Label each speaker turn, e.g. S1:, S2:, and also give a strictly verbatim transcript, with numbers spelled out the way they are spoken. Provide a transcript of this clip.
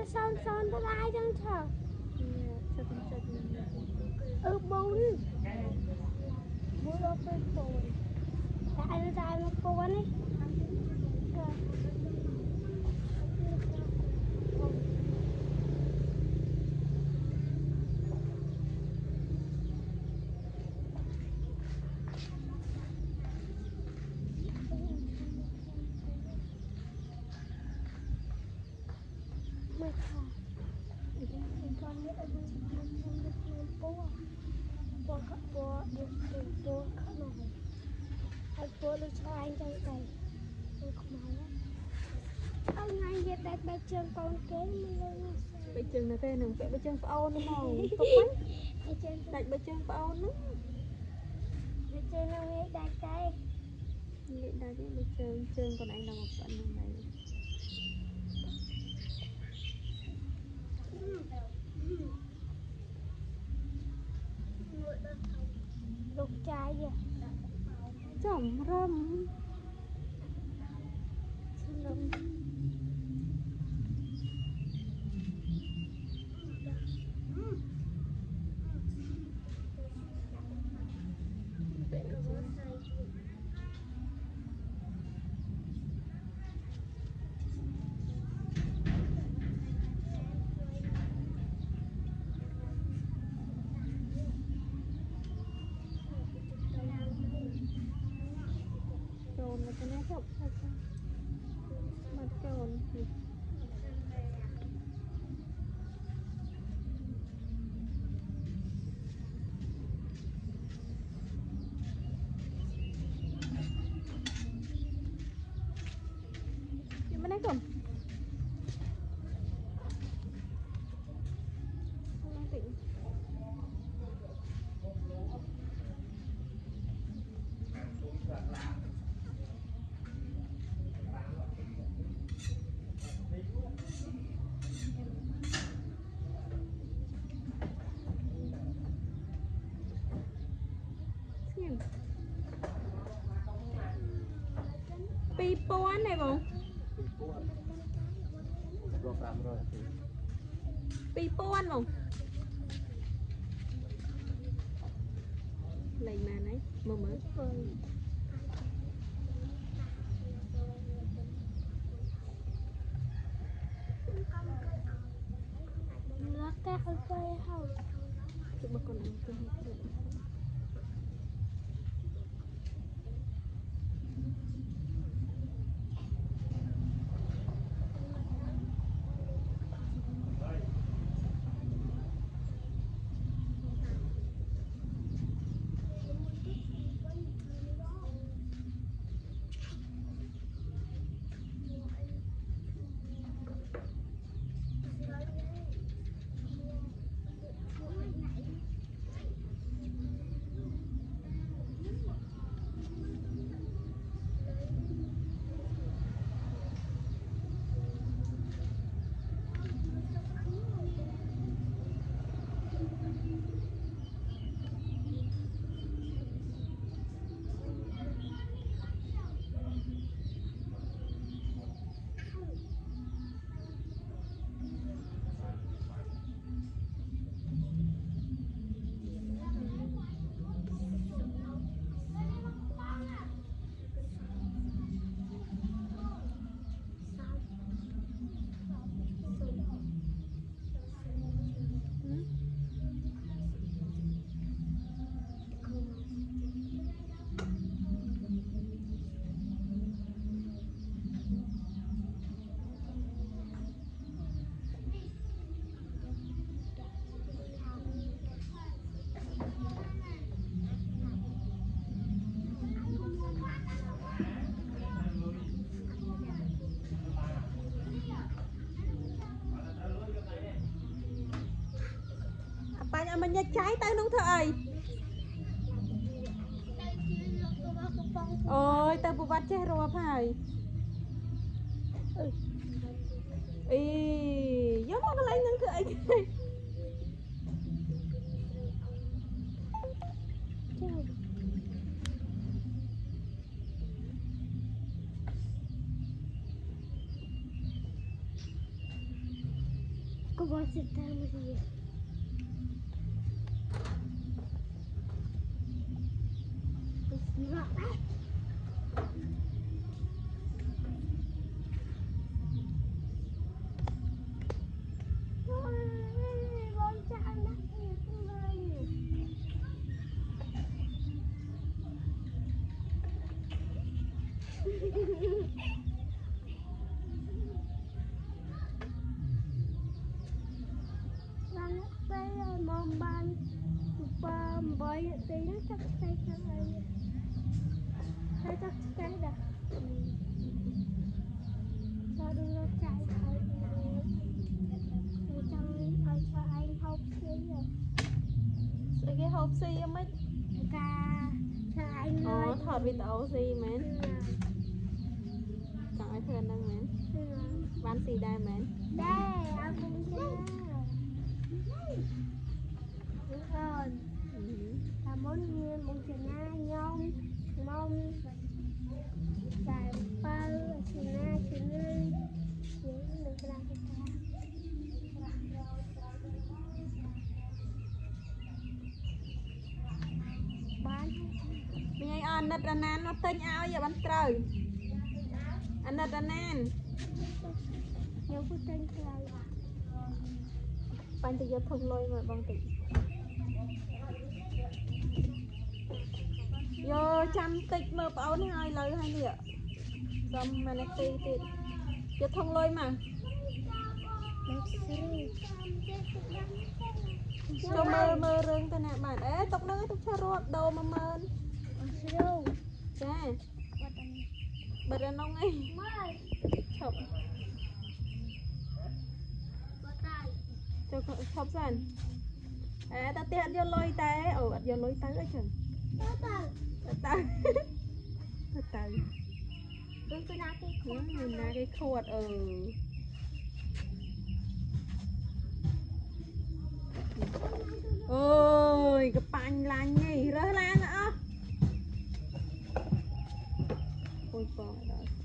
S1: son son tới ai đang chờ ừ bốn bốn đôi bên bốn tại nó dài một cô ấy Hãy subscribe cho kênh Ghiền Mì Gõ để không bỏ lỡ những video hấp lục trai vậy chồng râm mà cái này không sao sao mà trồn thì nhưng mà này không pi pon này không pi pon không lấy mà này mà mới nó cái hơi quay không chúng mà còn ăn cơm mình nhặt trái tới nông thời ôi ta bù bắt chết rồi phải ý giống mà lấy những cái Cô bỏ xịt ra mà gì cô xịt vào đấy con trai nó không lên bây giờ mong ban ba bảy tí nó chắc tay chắc ấy thấy chắc cái đã sao đừng nó chạy thôi trong ai cho anh học xí rồi
S2: sẽ cái hộp xì á mấy
S1: ca cho anh
S2: ồ
S1: ơi
S2: thọt bị tẩu xì mến chẳng ai thường đâu mến bán xì đai mến
S1: đây anh cũng thế đúng rồi ta muốn nguyên một chuyện na nhông mong giải bao chuyện na chuyện na chuyện được làm cái bán
S2: mình ai ăn đất anh ăn nó tên áo giờ bán trời ăn đất anh ăn
S1: nhiều cái tên trời
S2: bạn tự do thông lôi mà bằng tự vô chăm tích mơ áo hai lời hai nịa dòng mà nó tì tì vô thông lôi mà cho mơ mơ rương tên nè bạn ế tóc nâng tóc cho ruột đồ mà mơ cha bật ra nông ấy chọc cho chọc dần ế ta tiết vô lôi té ồ vô lôi tới ở chừng ta ta mình ra cái khuột ừ ôi cái bánh lành nhỉ rớt lan nữa ôi bỏ đó